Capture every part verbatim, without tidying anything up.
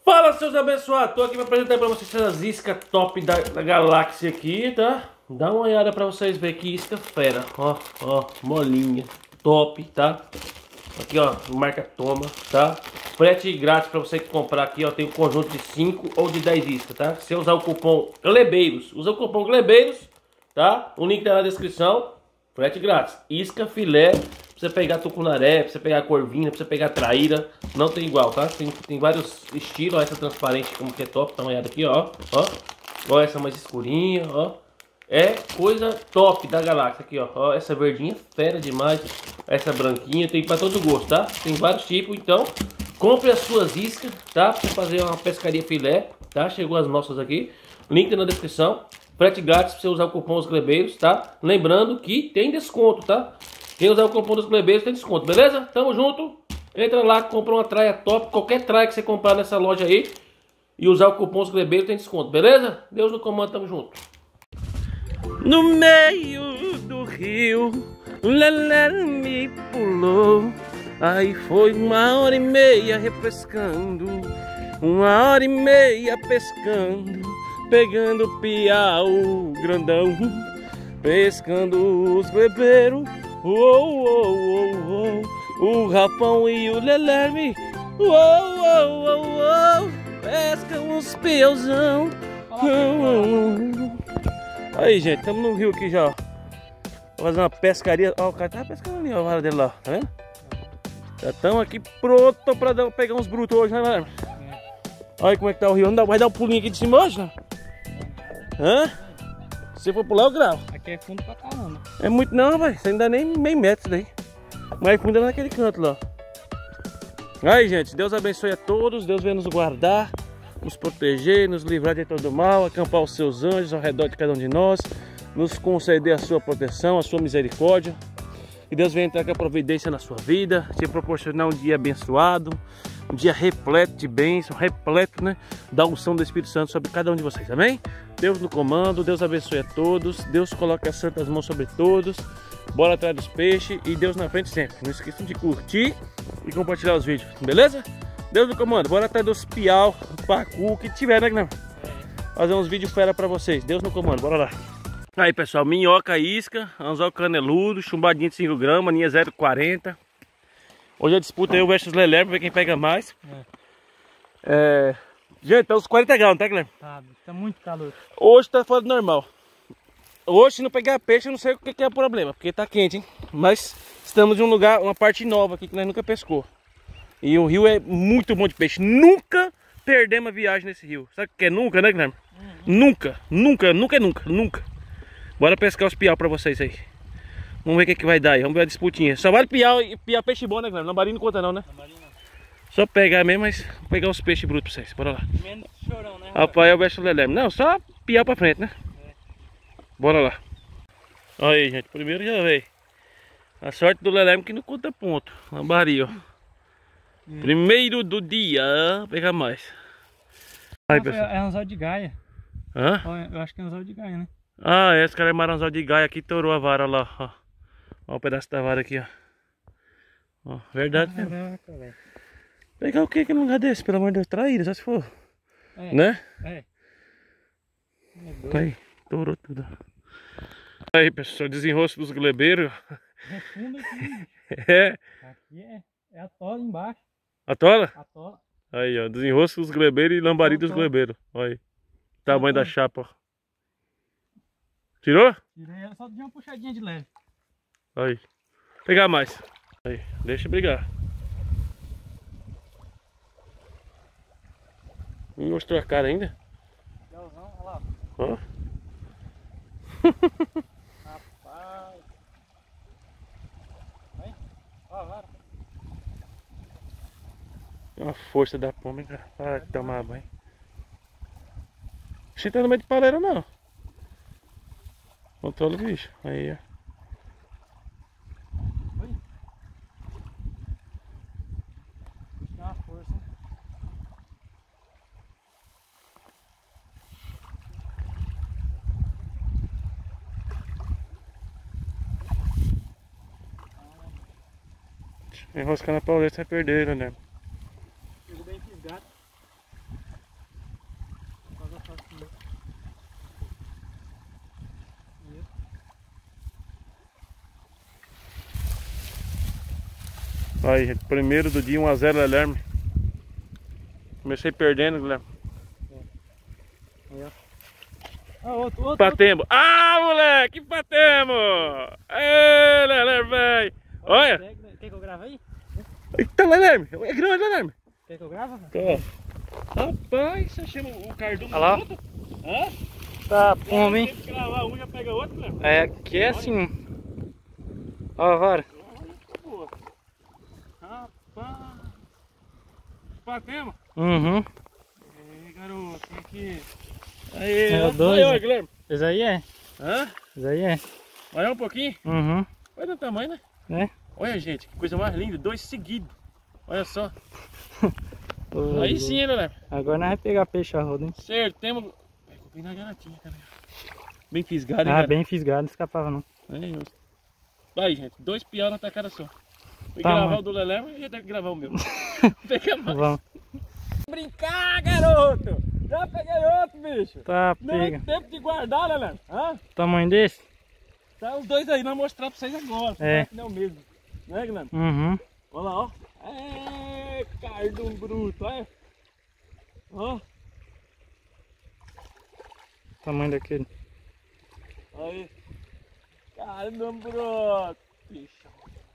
Fala, seus abençoados, tô aqui para apresentar para vocês essas iscas top da, da galáxia aqui, tá? Dá uma olhada para vocês verem que isca fera, ó, ó, molinha, top, tá? Aqui, ó, marca Toma, tá? Frete grátis para você que comprar aqui, ó, tem um conjunto de cinco ou de dez iscas, tá? Se você usar o cupom Glebeiros, usa o cupom Glebeiros, tá? O link tá na descrição, frete grátis, isca filé. Pra você pegar tucunaré, pra você pegar corvina, pra você pegar traíra, não tem igual, tá? Tem, tem vários estilos, ó, essa transparente como que é top, dá uma olhada aqui, ó, ó. Ó, essa mais escurinha, ó. É coisa top da galáxia aqui, ó. Ó, essa verdinha, fera demais. Essa branquinha, tem pra todo gosto, tá? Tem vários tipos, então compre as suas iscas, tá? Pra você fazer uma pescaria filé, tá? Chegou as nossas aqui, link na descrição. Frete grátis pra você usar o cupom Os Glebeiros, tá? Lembrando que tem desconto, tá? Quem usar o cupom dos Glebeiros tem desconto, beleza? Tamo junto. Entra lá, compra uma traia top. Qualquer traia que você comprar nessa loja aí e usar o cupom dos Glebeiros tem desconto, beleza? Deus no comando, tamo junto. No meio do rio, o lelé me pulou. Aí foi uma hora e meia refrescando, uma hora e meia pescando, pegando piau grandão, pescando os glebeiros. Oh, oh, oh, oh. O Rapão e o Lelerme, oh, oh, oh, oh. Pescam uns piauzão. Oh, oh, oh. Aí, gente, estamos no rio aqui já, ó. Vou fazer uma pescaria. Ó, o cara tá pescando ali, ó, a vara dele lá, tá vendo? Já estamos aqui pronto pra dar, pegar uns brutos hoje, né, Lelerme? Olha como é que tá o rio. Não dá, vai dar um pulinho aqui de cima hoje, né? Hã? Se for pular, eu gravo. Aqui é fundo pra caramba. É muito não, velho. Você ainda nem meio metro isso daí. Mais fundo é naquele canto lá. Aí, gente, Deus abençoe a todos. Deus venha nos guardar, nos proteger, nos livrar de todo mal, acampar os seus anjos ao redor de cada um de nós, nos conceder a sua proteção, a sua misericórdia. Que Deus venha entrar com a providência na sua vida, te proporcionar um dia abençoado, um dia repleto de bênção, repleto, né, da unção do Espírito Santo sobre cada um de vocês, amém? Deus no comando, Deus abençoe a todos, Deus coloque as santas mãos sobre todos, bora atrás dos peixes e Deus na frente sempre. Não esqueçam de curtir e compartilhar os vídeos, beleza? Deus no comando, bora atrás dos piau, pacu, o que tiver, né, Guilherme? Fazer uns vídeos fera pra vocês, Deus no comando, bora lá. Aí, pessoal, minhoca, isca, anzol caneludo, chumbadinho de cinco gramas, linha zero quarenta. Hoje a disputa aí, eu versus Lelé, pra ver quem pega mais. É. É... Gente, tá uns quarenta graus, não tá, Guilherme? Tá, tá muito calor. Hoje tá fora do normal. Hoje, se não pegar peixe, eu não sei o que, que é o problema, porque tá quente, hein? Mas estamos em um lugar, uma parte nova aqui que nós nunca pescou. E o rio é muito bom de peixe. Nunca perdemos a viagem nesse rio. Sabe o que é nunca, né, Guilherme? Uhum. Nunca, nunca, nunca é nunca, nunca. Bora pescar os piau pra vocês aí. Vamos ver o que, que vai dar aí, vamos ver a disputinha. Só vale piau e piau peixe bom, né, Guilherme? Lambari não conta não, né? Lambari não. Só pegar mesmo, mas vou pegar uns peixes brutos pra vocês, bora lá. Menos chorão, né? Rafael versus Lelé. Não, só piau pra frente, né? É. Bora lá. Olha aí, gente, primeiro já veio. A sorte do Lelé que não conta ponto. Lambari, ó. Hum. Primeiro do dia, vou pegar mais. Aí, pessoal. É anzol de gaia. Hã? Eu acho que é anzol de gaia, né? Ah, esse cara é maranzol de gaia aqui, torou a vara lá, ó. Olha o pedaço da vara aqui, ó. Ó, verdade mesmo. Caraca, velho. Pegar o que que num lugar desse? Pelo amor de Deus, traíra, só se for. É, né? É. Aí, torou tudo. Aí, pessoal, desenroço dos glebeiros. É fundo aqui. É. Aqui é, é a tola embaixo. A tola? A tola. Aí, ó, desenroço dos glebeiros e lambari dos glebeiros. Olha aí. Tamanho da chapa, ó. Tirou? Tirei ela, só de uma puxadinha de leve. Aí. Pegar mais. Aí, deixa brigar. Não mostrou a cara ainda? Galzão, olha lá. Ó. Rapaz. Vai. Ó, vara. Uma força da pomba pra tomar banho. Você tá no meio de paleira não. Controla o bicho. Aí, ó. Oi. Dá uma força. Enroscar na pauleira você vai perder, né? Pegou bem fisgado. Aí, gente, primeiro do dia, um a zero Guilherme. Comecei perdendo, Guilherme. Aí, ó. Ah, outro, outro, Patemos. Ah, moleque, patemos! Ê, Guilherme, velho. Olha. outro. Quer que eu grave aí? Eita, Guilherme. É grande, Guilherme. Quer que eu grave? Tá. Rapaz, você chama o cardume Olha lá. do outro? Hã? Tá, fome, hein? Tem que gravar um, já pega outro, Guilherme. É, aqui é assim. Ó, vara. Olha que boa. Rapaz. Patemos. Uhum. Ei, garoto, tem que... Aí, É ó. dois, Aí, ó, né? Guilherme. Esse aí é. Hã? Esse aí é. Olha um pouquinho. Uhum. Olha o tamanho, né? Né? Olha, gente, que coisa mais linda. Dois seguidos. Olha só. Ô, Aí sim, né, Guilherme? agora nós vamos pegar peixe a roda, hein? Certo, temos... Bem na garantia, cara. Bem fisgado, hein, Ah, cara? bem fisgado, não escapava não. É, justo. Aí, gente, dois piau na tacada só. Fui Tá, gravar mano. o do Lelé, mas ia ter que gravar o meu. Pega mais. Vamos. Brincar, garoto! Já peguei outro, bicho! Tá, Não pega. tem tempo de guardar, Lelé. Hã? Tamanho desse? Tá os dois aí, nós mostrar pra vocês agora. É. Que não é o mesmo. Né, Guilherme? Uhum. Olha lá, ó. É, cardum bruto, olha. Ó. Tamanho daquele. Aí. Cardum bruto. Bicho.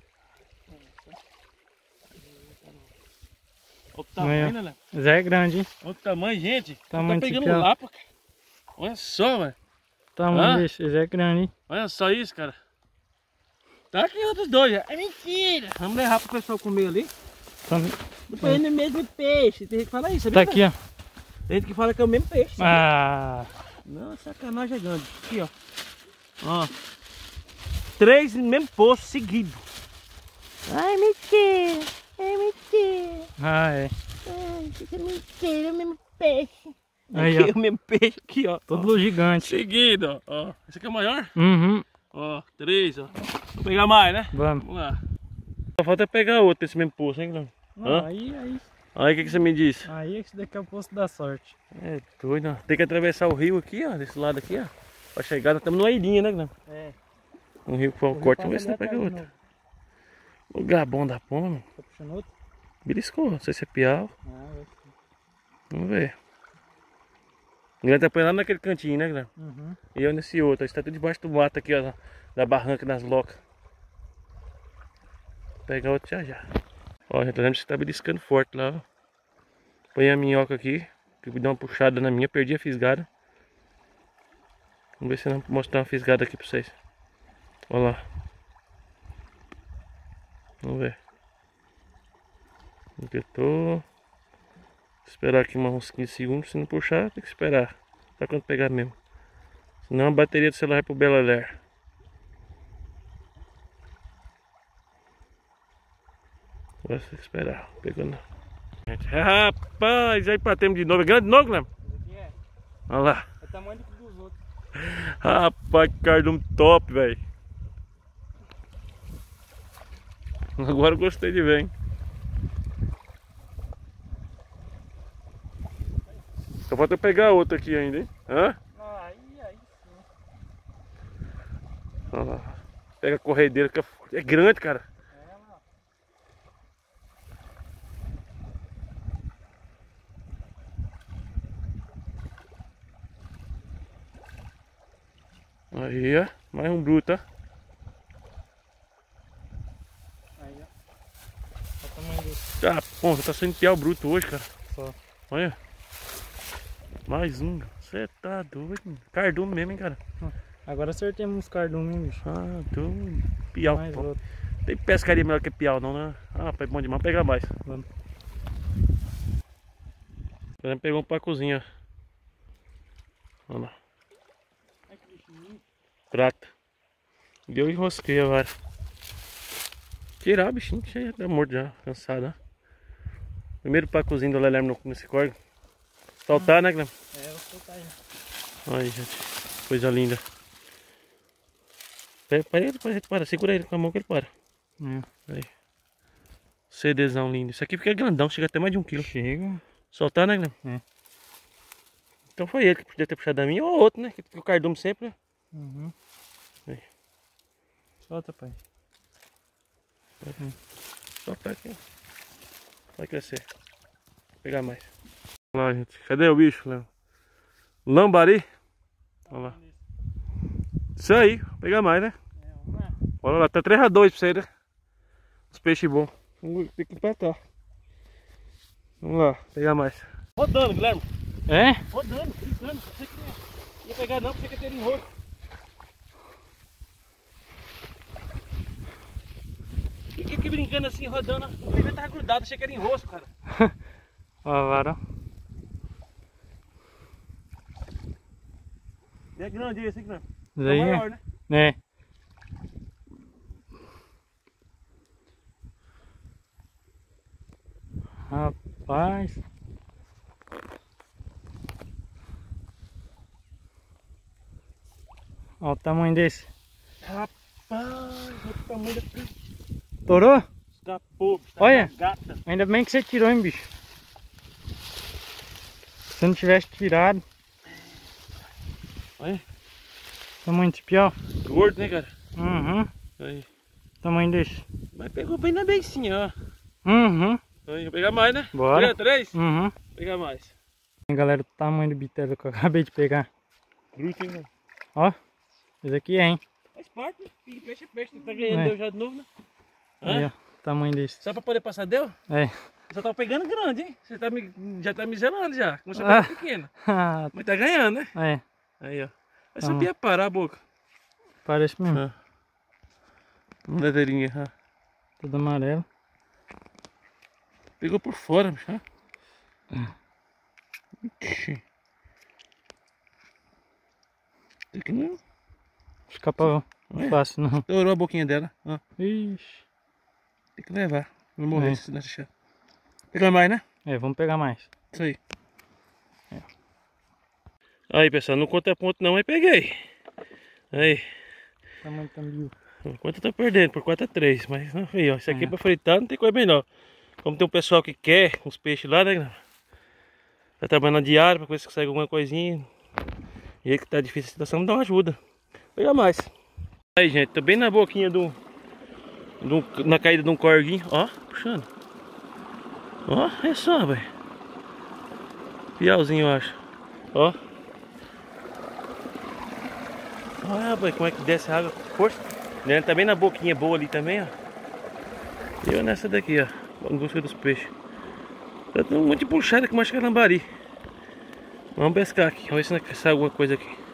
Olha o tamanho, Aí, ó. né, Léo? Zé é grande, hein? Olha o tamanho, gente. Tamanho tá desse pegando piau. lapa, cara. Olha só, velho. Tamanho Hã? desse, Zé é grande, hein? Olha só isso, cara. Tá aqui outros dois. É mentira. Vamos levar pro pessoal comer ali. Tá, Depois é o mesmo peixe. Tem gente que fala isso, tá sabia? aqui, ó. Tem gente que fala que é o mesmo peixe. sabia? Ah, Não, sacanagem é grande. Aqui, ó. Ó. Três no mesmo poço seguido. Ai, mentira. É mentira. ah é. Ai, isso é mentira. É o mesmo peixe. Aí, Aqui ó. é o mesmo peixe. Aqui, ó. Todo gigante. Seguido, ó. ó. Esse aqui é o maior? Uhum. Ó, três, ó. Vou pegar mais, né? Vamos. Vamos lá. Só falta pegar outro desse mesmo poço, hein, Guilherme? Não, Hã? aí, aí. Aí, o que, que você me disse? Aí esse daqui é o posto da sorte. É doido, ó. Tem que atravessar o rio aqui, ó. Desse lado aqui, ó. Pra chegar, nós estamos numa ilhinha, né, Guilherme? É. Um rio que foi o corte, vamos ver se nós pega outro. Lugar bom da pomba. Tá puxando outro? Beliscou, não sei se é piau. Ah, vai. Vamos ver. O Guilherme tá põe lá naquele cantinho, né, Guilherme? Uhum. E eu nesse outro. Está tudo debaixo do mato aqui, ó. Da barranca, nas locas. Vou pegar outro já já. Ó, gente, lembra que tá beliscando forte lá, ó. Põe a minhoca aqui. Que deu uma puxada na minha, perdi a fisgada. Vamos ver se eu não mostrar uma fisgada aqui pra vocês. Olha lá. Vamos ver. Aqui eu tô. Esperar aqui uns quinze segundos. Se não puxar, tem que esperar. Pra quando pegar mesmo. Senão a bateria do celular vai pro Belaler. Agora tem que esperar. Pegou não. Rapaz, aí patemos de novo. É grande de novo, né? Esse aqui é. Olha lá. É o tamanho dos outros. Rapaz, que cardume top, velho. Agora eu gostei de ver, hein? Só falta eu pegar outro aqui ainda, hein? Hã? Ah, aí, aí sim. Olha lá. Pega a corredeira que é forte. É grande, cara. É, mano. Aí, ó. Mais um bruto, ó. Aí, ó. Olha o tamanho desse. Ah, pô, tá sendo piau bruto hoje, cara. Só. Olha. Mais um. Você tá doido. Cardume mesmo, hein, cara. Agora acertemos uns cardumes, hein, bicho. Ah, doido. Piau. Mais Pô. outro. Tem pescaria melhor que piau, não, né? Ah, pai, bom demais. Vou pegar mais. Vamos. Ele pegou um pra cozinha. Olha lá. Ai, que bichinho. Prata. Deu e enrosquei agora. Tirar o bichinho, que já tá morto já, cansado, né? Primeiro pra cozinha do Guilherme nesse corgo. Soltar, né, Guilherme? É, eu vou soltar aí. Aí, gente. Coisa linda. Pega, para ele, para ele, para. Segura ele com a mão que ele para. Hum. Aí. CDzão lindo. Isso aqui fica grandão, chega até mais de um quilo. Chega. Soltar, né, Guilherme? É. Então foi ele que podia ter puxado a minha ou outro, né? Que fica o cardume sempre, né? Uhum. Aí. Solta, pai. Hum. Só tá aqui. Vai crescer. Vou pegar mais. Olha lá, gente. Cadê o bicho, Léo? Lambari. Olha lá. Isso aí. Vou pegar mais, né? É, vamos lá. Olha lá. Tá três a dois pra você, né? Os peixes bons. Vamos ter que empatar. Vamos lá. Pegar mais. Rodando, Guilherme. É? Rodando, brincando. Você que não ia pegar não, porque você quer ter ele em rosto. Fiquei aqui brincando assim, rodando. O pivete tava grudado, achei que era em rosto, cara. Ó, a vara. É grande esse aqui, não. Isso aí, É maior, né? É. Rapaz. Olha o tamanho desse. Rapaz, olha o tamanho da peixe. Torou? Escapou, tá Olha. gata. Ainda bem que você tirou, hein, bicho. Se não tivesse tirado. Olha. Tamanho de pior. Gordo, né, cara? Uhum. Aí. Tamanho desse. Mas pegou bem na beicinha, ó. Uhum. Aí, vou pegar mais, né? Bora. Pegar três? Uhum. Vou pegar mais. Galera, o tamanho do bitelo que eu acabei de pegar. Bruto, hein, mano? Ó. Esse aqui é, hein? Faz parte, né? Filho de peixe é peixe. Tá ganhando, É. deu já de novo, né? Aí, ó. Tamanho desse. Só pra poder passar, deu? É. Você tá pegando grande, hein? Você tá me, já tá me zelando já. Começou a Ah. pegar pequeno. Mas tá ganhando, né? É. Aí, ó. Vai Tá sabia parar a boca. Parece mesmo. Ah. Uma ladeirinha, ó. Tudo amarelo. Pegou por fora, bicho. Ó. Ixi. Tem que não. Escapa Olha. fácil, não. Estourou a boquinha dela. Ó. Ixi. Tem que levar. Vai morrer É. se não deixar. Pegar mais, né? É, vamos pegar mais. Isso aí. É. Aí, pessoal, não conta ponto não, mas peguei. Aí. Tamanho também. Enquanto eu tô perdendo por quatro a três, mas não, aí, ó, isso aqui É. pra fritar não tem coisa melhor. Como tem um pessoal que quer uns peixes lá, né? Tá trabalhando na diária pra ver se consegue alguma coisinha. E aí que tá difícil a situação, me dá uma ajuda. Vou pegar mais. Aí, gente, tô bem na boquinha do, do na caída de um corguinho, ó, puxando. Ó, é só, velho. Piauzinho, eu acho. Ó. Olha, rapaz, como é que desce a água com força. Ele tá bem na boquinha boa ali também, ó. E eu nessa daqui, ó. Em busca dos peixes. Tá dando um monte de puxada que mais que é lambari. Vamos pescar aqui. Vamos ver se sai alguma coisa aqui.